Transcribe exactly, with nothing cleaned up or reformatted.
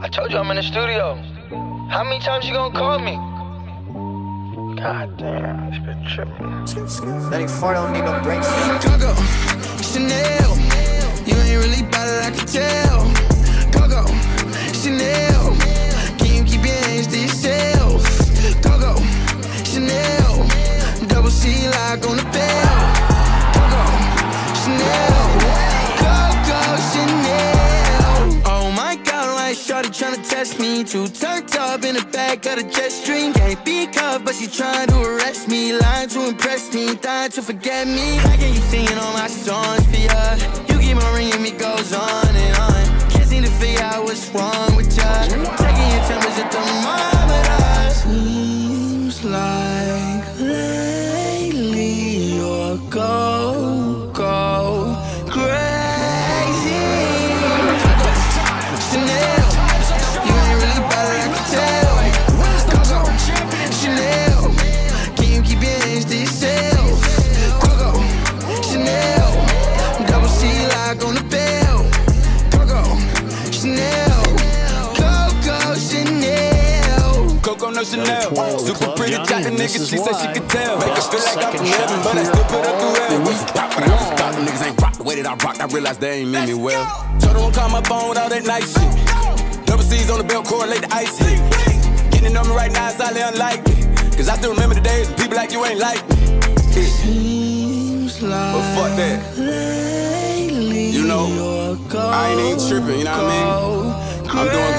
I told you I'm in the studio. How many times you gonna call me? God damn, it's been tripping. thirty-four don't need no brakes. Coco, Chanel, you ain't really bout it, I can tell. Coco, Chanel, can you keep your hands to yourself? Coco, Chanel, double C lock on the bell. Coco, Chanel, Coco, Chanel. Oh my God, like shorty tryna test me. Too turned up in the back of the jet stream. Can't be cuffed, but she trying to arrest me. Lying to impress me, dying to forget me. How can you singing all my songs for ya? You keep on ringing, me goes on and on. Can't seem to figure out what's wrong with ya. Taking your temperature thermometer. Seems like lately you're go, go crazy. Chanel, you ain't really bout it, I can tell. Coco, Chanel, can you keep your hands to yourself? Coco, Chanel, double C lock on the bell. Coco, Chanel, Coco, Chanel. Coco no Chanel, super pretty type of nigga, she said she could tell. Make her feel like I'm from heaven, but I still put her through hell. We was pop, but I was stop, them niggas ain't rock the way that I rock. I realized they ain't mean me well. Told her don't call my phone with all that nice shit. Double C's on the belt, correlate the ice hit. Getting on me right now is highly unlikely, cause I still remember the days when people like you ain't like me. Seems like but fuck that. You know, I ain't even tripping, you know what I mean? I'm doing